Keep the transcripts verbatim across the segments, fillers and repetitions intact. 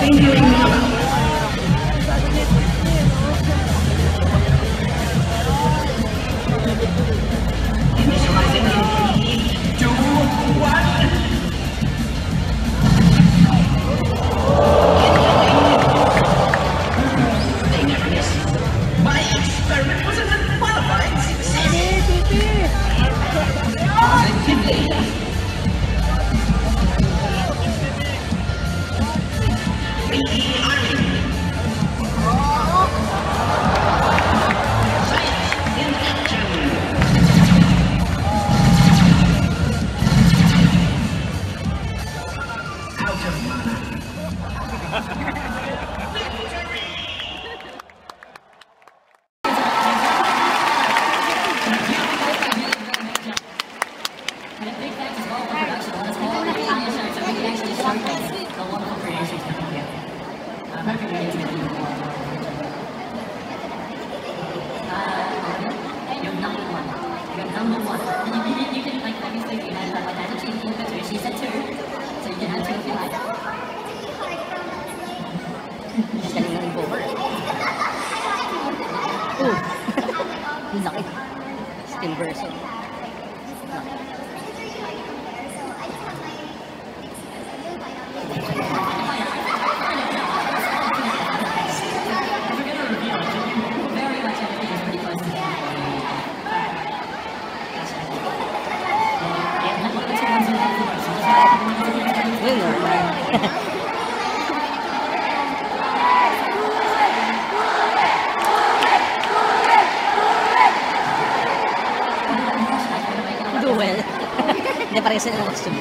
Hindi pa rin sila ng costume.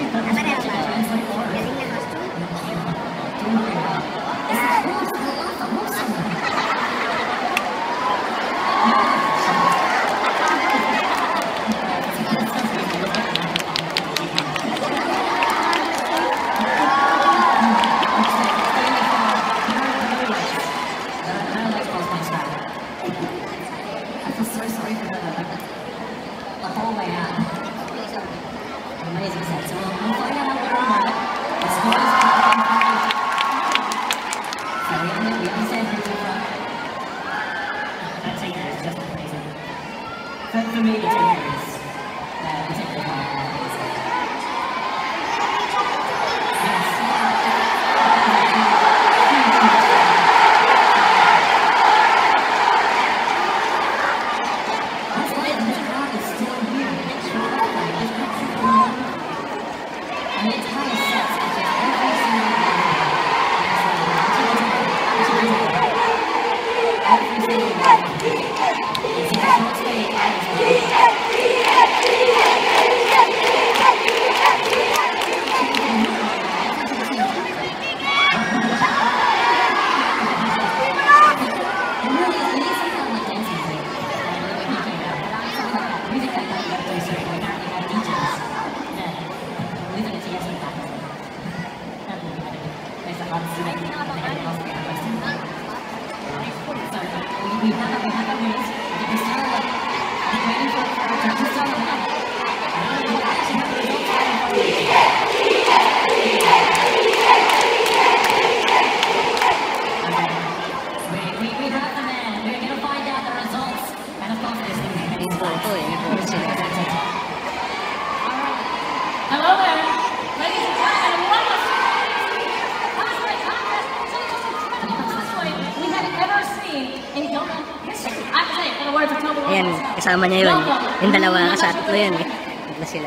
Ayan, kasama niya yun. Yung dalawa, sa tatlo yun eh. Tatlo sila.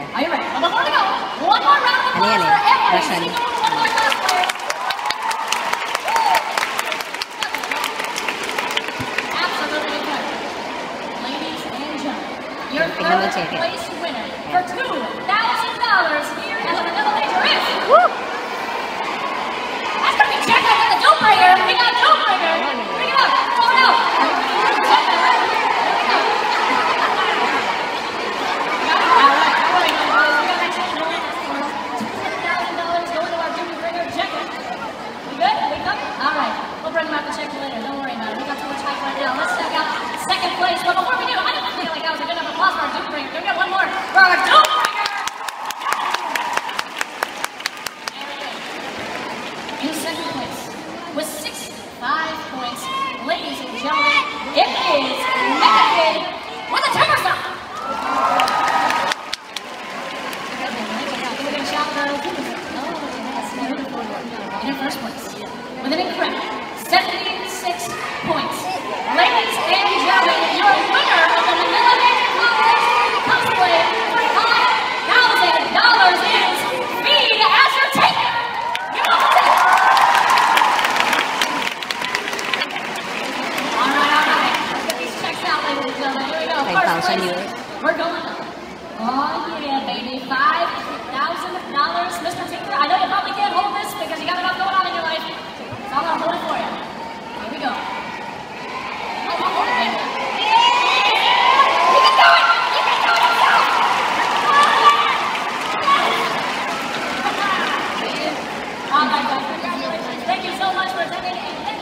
Ano yan eh? Russian. Tignan mo check it. Woo! That's gonna be checked out with the dope breaker. We got a dope breaker. Bring it up. Pull it out. Bring them out to check later. Don't worry about it. We got too much hype right now. Let's check out second place. But before we do, I didn't feel like that was a good enough applause for our Doom Bringer. Can we get one more for our Doom Bringer? There we go. In second place, with sixty-five points. Ladies and gentlemen, it is Mega Kid with a timber stop. In first place, with an incredible seventy-six points. Ladies and gentlemen, your winner of the Manila Cosplay for five thousand dollars is Feed as Your Taker. Give it up for Taker. All right, all right. Let's get these checks out, ladies and gentlemen. Here we go. First place, we're going up. Oh yeah, baby, five thousand dollars. Mister Tinker, I know you probably can't hold this because you got enough going on in your life. So I'm gonna hold it for you. Here we go. Oh, I'll hold it, baby. You can do it! You can do it yourself! All right, guys, congratulations. Thank you so much for attending.